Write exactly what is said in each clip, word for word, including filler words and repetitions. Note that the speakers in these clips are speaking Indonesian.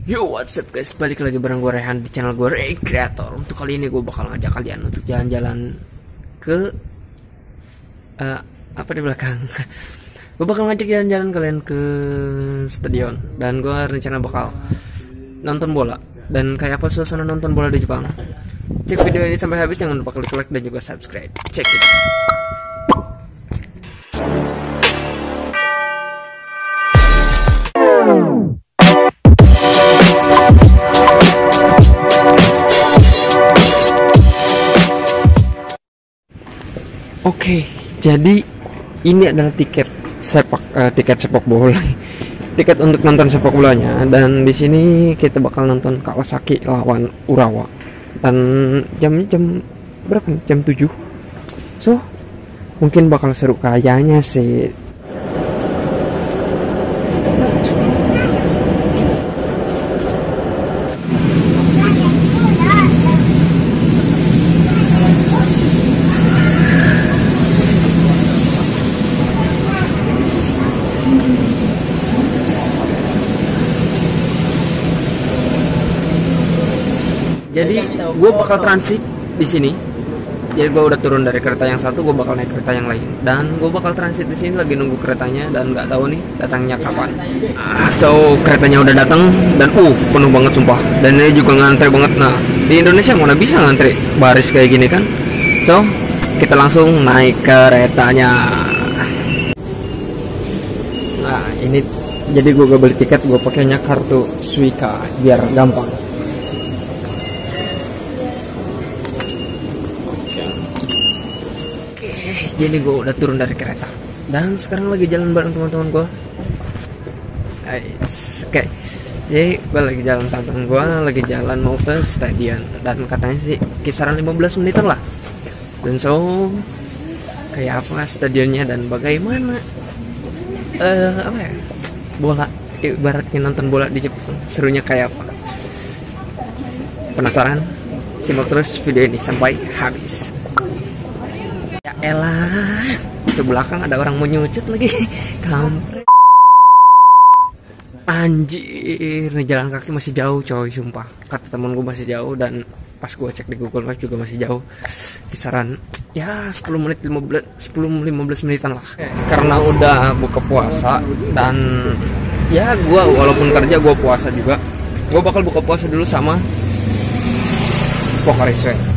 Yo, what's up guys, balik lagi bareng gue Rehan di channel gue Ray Creator. Untuk kali ini gue bakal ngajak kalian untuk jalan-jalan ke uh, apa di belakang. Gue bakal ngajak jalan-jalan kalian ke stadion. Dan gue rencana bakal nonton bola. Dan kayak apa suasana nonton bola di Jepang. Cek video ini sampai habis, jangan lupa klik like dan juga subscribe. Check it out. Oke, jadi ini adalah tiket sepak uh, tiket sepak bola, tiket untuk nonton sepak bolanya. Dan di sini kita bakal nonton Kawasaki lawan Urawa. Dan jamnya jam berapa? Jam tujuh. So, mungkin bakal seru kayaknya sih. Jadi gue bakal transit di sini. Jadi gue udah turun dari kereta yang satu, gue bakal naik kereta yang lain. Dan gue bakal transit di sini lagi nunggu keretanya dan nggak tahu nih datangnya kapan. Ah, so keretanya udah datang dan uh penuh banget sumpah. Dan ini juga ngantre banget. Nah di Indonesia mana bisa ngantri baris kayak gini kan? So kita langsung naik keretanya. Nah ini jadi gue gak beli tiket, gue pakainya kartu Suica biar gampang. Jadi gue udah turun dari kereta dan sekarang lagi jalan bareng teman-teman gue. Oke, jadi gue lagi jalan sama teman gue, lagi jalan mau ke stadion dan katanya sih kisaran lima belas menitan lah. Dan so kayak apa stadionnya dan bagaimana uh, apa ya bola, ibaratnya nonton bola di Jepang serunya kayak apa? Penasaran? Simak terus video ini sampai habis. Ya elah, itu belakang ada orang mau nyucut lagi. Kampret. Anjir, nih jalan kaki masih jauh coy, sumpah. Kata temen gue masih jauh dan pas gue cek di Google Maps juga masih jauh. Kisaran ya sepuluh menit, lima belas, sepuluh lima belas menitan lah. Karena udah buka puasa dan ya gue walaupun kerja gue puasa juga. Gue bakal buka puasa dulu sama Pocari Sweat.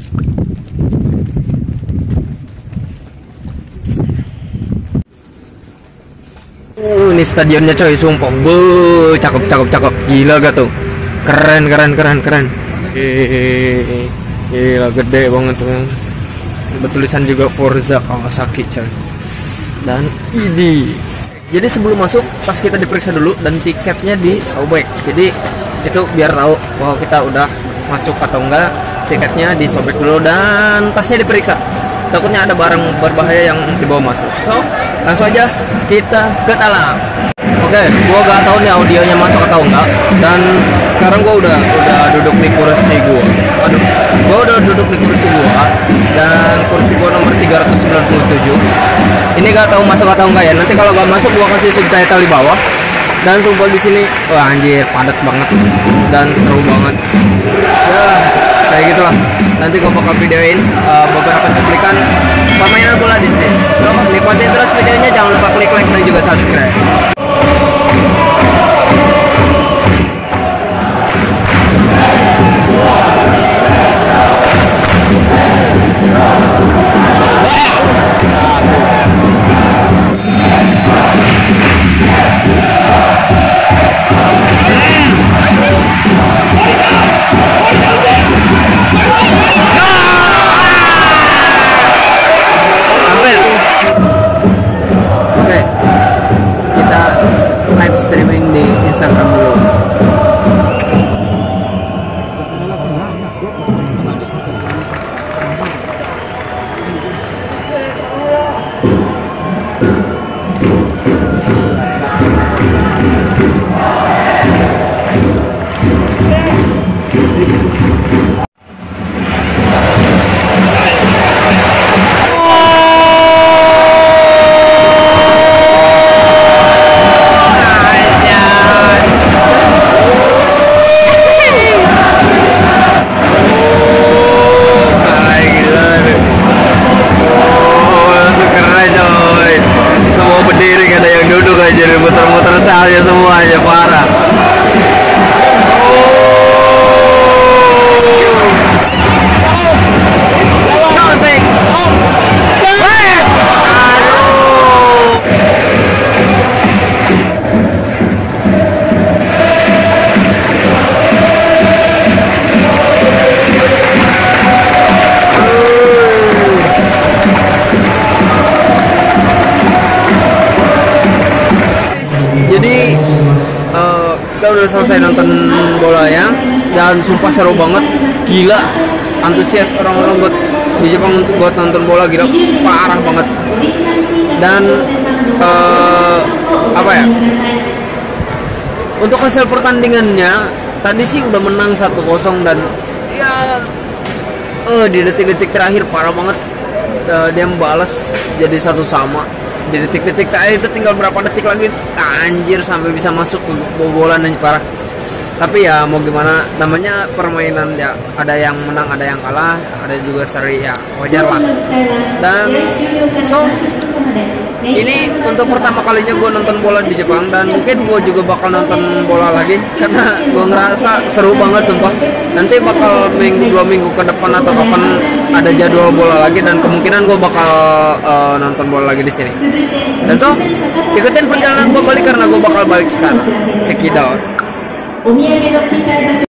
Uh, ini stadionnya coy, sumpah. Be, cakep, cakep, cakep. Gila gak tuh? Keren, keren, keren, keren. Hehehe. Gila, gede banget tuh. Bertulisan juga Forza Kawasaki coy. Dan ini. Jadi sebelum masuk, pas kita diperiksa dulu dan tiketnya disobek. Jadi itu biar tahu bahwa kita udah masuk atau enggak. Tiketnya disobek dulu dan tasnya diperiksa. Takutnya ada barang berbahaya yang dibawa masuk. So, langsung aja kita ke dalam. Oke, gua gak tahu nih audionya masuk atau enggak. Dan sekarang gua udah udah duduk di kursi gua. Aduh, gua udah duduk di kursi gua dan kursi gua nomor tiga ratus sembilan puluh tujuh. Ini gak tahu masuk atau enggak ya. Nanti kalau gak masuk gua kasih subtitle di bawah. Dan sumpah di sini, wah anjir, padat banget dan seru banget. Ya, kayak gitulah. Nanti gue bakal videoin uh, beberapa cuplikan permainan bola di sini. So, nikmatin terus videonya, jangan lupa klik like dan juga subscribe. nonton bola ya, dan sumpah seru banget, gila antusias orang-orang buat di Jepang untuk buat nonton bola, gila parah banget. Dan uh, apa ya, untuk hasil pertandingannya tadi sih udah menang satu kosong, dan ya uh, di detik-detik terakhir parah banget, uh, dia membalas jadi satu sama. Di detik-detik terakhir itu tinggal berapa detik lagi, anjir sampai bisa masuk ke bobolan dan parah. Tapi ya mau gimana, namanya permainan ya, ada yang menang ada yang kalah, ada juga seri ya, wajar lah. Dan so ini untuk pertama kalinya gue nonton bola di Jepang, dan mungkin gue juga bakal nonton bola lagi karena gue ngerasa seru banget sumpah. Nanti bakal minggu dua minggu ke depan atau kapan ada jadwal bola lagi, dan kemungkinan gue bakal uh, nonton bola lagi di sini. Dan so ikutin perjalanan gue balik karena gue bakal balik sekarang. Check it out.